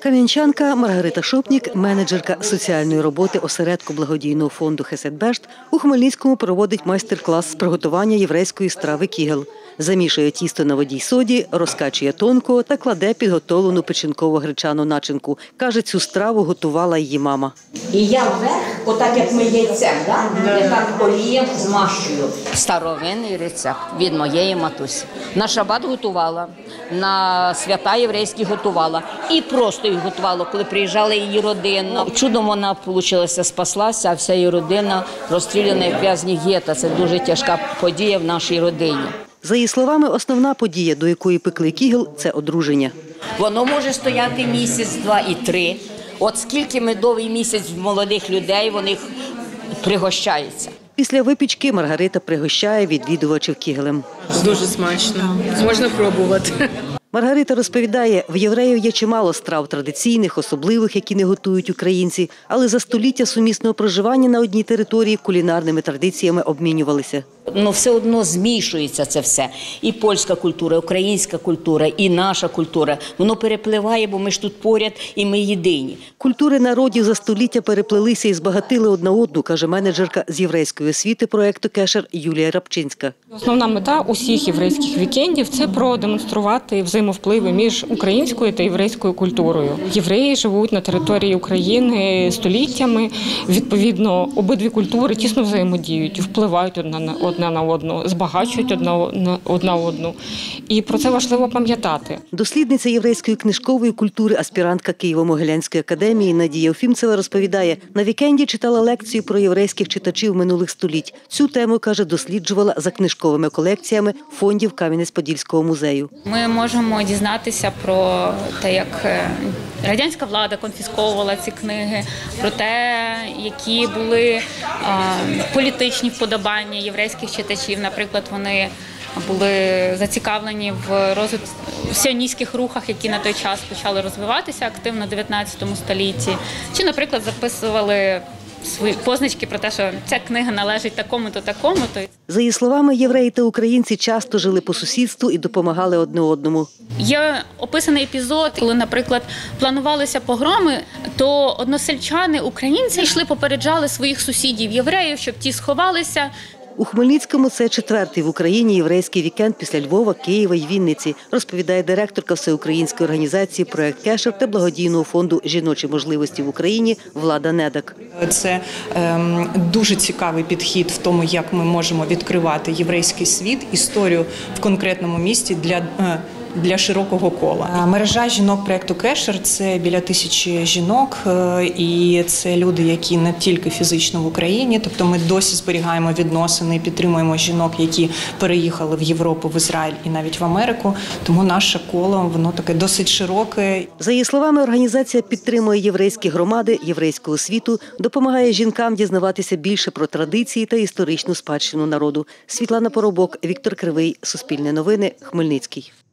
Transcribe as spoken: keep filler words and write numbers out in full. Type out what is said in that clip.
Кам'янчанка Маргарита Шопнік, менеджерка соціальної роботи осередку благодійного фонду «Хесед-Бешт», у Хмельницькому проводить майстер-клас з приготування єврейської страви кігел. Замішує тісто на воді й соді, розкачує тонко та кладе підготовлену печінково-гречану начинку. Каже, цю страву готувала її мама. І я вверх, отак як ми яйцем, да? Я так олієм змащую. Старовинний рецепт від моєї матусі. На шабат готувала, на свята єврейські готувала. І просто їх готувала, коли приїжджала її родина. Чудом вона вийшла, спаслася, а вся її родина розстріляна як в'язні гета. Це дуже тяжка подія в нашій родині. За її словами, основна подія, до якої пекли кігел – це одруження. Воно може стояти місяць, два і три. От скільки медовий місяць в молодих людей, вони пригощаються. Після випічки Маргарита пригощає відвідувачів кігелем. Дуже смачно. Можна пробувати. Маргарита розповідає, в євреїв є чимало страв традиційних, особливих, які не готують українці, але за століття сумісного проживання на одній території кулінарними традиціями обмінювалися. Ну, все одно змішується це все. І польська культура, і українська культура, і наша культура. Воно перепливає, бо ми ж тут поряд, і ми єдині. Культури народів за століття переплелися і збагатили одна одну, каже менеджерка з єврейської освіти проєкту «Кешер» Юлія Рабчинська. Основна мета усіх єврейських вікендів – це продемонструвати взаємовпливи між українською та єврейською культурою. Євреї живуть на території України століттями. Відповідно, обидві культури тісно взаємодіють, впливають одна на одна на одну, збагачують одна, одна одну. І про це важливо пам'ятати. Дослідниця єврейської книжкової культури, аспірантка Києво-Могилянської академії Надія Офімцева розповідає, на вікенді читала лекцію про єврейських читачів минулих століть. Цю тему, каже, досліджувала за книжковими колекціями фондів Кам'янець-Подільського музею. Ми можемо дізнатися про те, як радянська влада конфісковувала ці книги, про те, які були а, політичні вподобання єврейських читачів. Наприклад, вони були зацікавлені в розвитку в сіоністських рухах, які на той час почали розвиватися активно в дев'ятнадцятому столітті. Чи, наприклад, записували свої позначки про те, що ця книга належить такому-то, такому-то. За її словами, євреї та українці часто жили по сусідству і допомагали одне одному. Є описаний епізод, коли, наприклад, планувалися погроми, то односельчани, українці йшли, попереджали своїх сусідів євреїв, щоб ті сховалися. У Хмельницькому це четвертий в Україні єврейський вікенд після Львова, Києва й Вінниці, розповідає директорка всеукраїнської організації «Проект Кешер» та благодійного фонду «Жіночі можливості в Україні» Влада Недак. Це ем, дуже цікавий підхід в тому, як ми можемо відкривати єврейський світ, історію в конкретному місті для е, для широкого кола. Мережа жінок проєкту «Кешер» – це біля тисячі жінок, і це люди, які не тільки фізично в Україні, тобто ми досі зберігаємо відносини і підтримуємо жінок, які переїхали в Європу, в Ізраїль і навіть в Америку, тому наше коло, воно таке досить широке. За її словами, організація підтримує єврейські громади, єврейську освіту, допомагає жінкам дізнаватися більше про традиції та історичну спадщину народу. Світлана Поробок, Віктор Кривий, Суспільне новини, Хмельницький.